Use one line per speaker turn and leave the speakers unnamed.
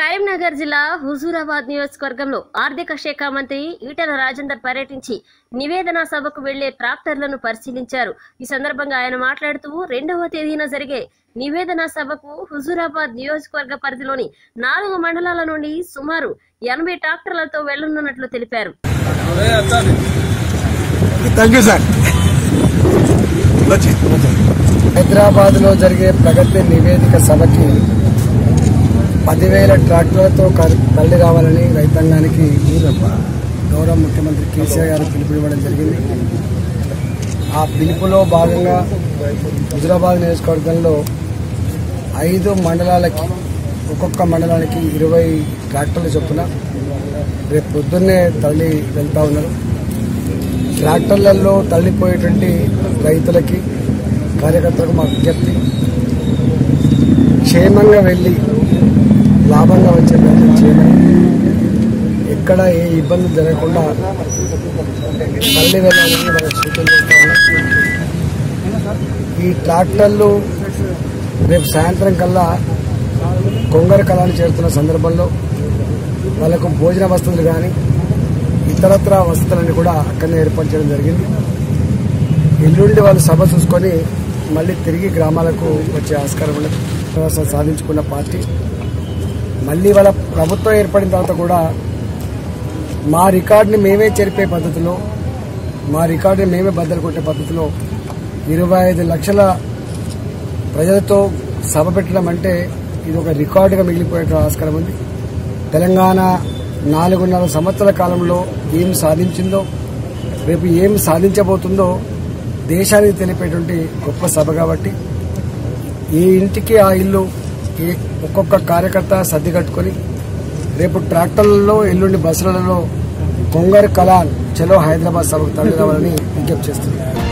కరీంనగర్ జిల్లా హుజూరాబాద్ నియోజకవర్గంలో ఆర్థిక శాఖ మంత్రి ఈటెల రాజేందర్ పర్యటించి నివేదన సభకు వెళ్లే ట్రాక్టర్లను పరిశీలించారు. ఈ సందర్భంగా ఆయన మాట్లాడుతూ 2వ తేదీన జరిగే నివేదన సభకు హుజూరాబాద్ నియోజకవర్గ పరిధిలోని 4 మండలాల నుండి సుమారు 80 ట్రాక్టర్లతో వెళ్లనున్నట్లు తెలిపారు.
హైదరాబాద్ లో జరిగే ప్రగతి నివేదిక సభకి 10,000 ట్రాక్టర్లతో తరలి రావాలని రైతాంగానికి గౌరవ ముఖ్యమంత్రి కేసీఆర్ గారు పిలుపునివ్వడం జరిగింది. ఆ పిలుపులో భాగంగా హుజూరాబాద్ నియోజకవర్గంలో 5 మండలాలకి ఒక్కొక్క మండలానికి 20 ట్రాక్టర్లు చొప్పున రేపు పొద్దున్నే తరలి వెళ్తా ఉన్నారు. ట్రాక్టర్లలో తరలిపోయేటువంటి రైతులకి కార్యకర్తలకు మా విజ్ఞప్తి, క్షేమంగా వెళ్లి లాభంగా వచ్చే ప్రయత్నం చేయమని, ఎక్కడ ఏ ఇబ్బందులు జరగకుండా తరలి వెళ్ళాలని మనం సూచన చేస్తా ఉన్నాం. ఈ ట్రాక్టర్లు రేపు సాయంత్రం కల్లా కొంగర కళాన్ని చేరుతున్న సందర్భంలో వాళ్ళకు భోజన వసతులు కానీ ఇతరత్ర వసతులన్నీ కూడా అక్కడనే ఏర్పాటు చేయడం జరిగింది. ఎల్లుండి వాళ్ళు సభ చూసుకొని మళ్ళీ తిరిగి గ్రామాలకు వచ్చే ఆస్కారం ఉన్నది. సాధించుకున్న పార్టీ మళ్ళీ వాళ్ళ ప్రభుత్వం ఏర్పడిన తర్వాత కూడా మా రికార్డుని మేమే చెరిపే పద్ధతిలో, మా రికార్డుని మేమే బద్దలు కొట్టే పద్ధతిలో 25 లక్షల ప్రజలతో సభ పెట్టడం అంటే ఇది ఒక రికార్డుగా మిగిలిపోయే ఆస్కారం ఉంది. తెలంగాణ 4.5 సంవత్సరాల కాలంలో ఏం సాధించిందో, రేపు ఏం సాధించబోతుందో దేశానికి తెలిపేటువంటి గొప్ప సభ కాబట్టి ఏ ఇంటికి ఆ ఇల్లు ఒక్కొక్క కార్యకర్త సర్ది కట్టుకుని రేపు ట్రాక్టర్లలో ఎల్లుండి బస్సులలో కొంగర్ కలాన్ చలో హైదరాబాద్ సభకు తరలి రావాలని విజ్ఞప్తి చేస్తున్నారు.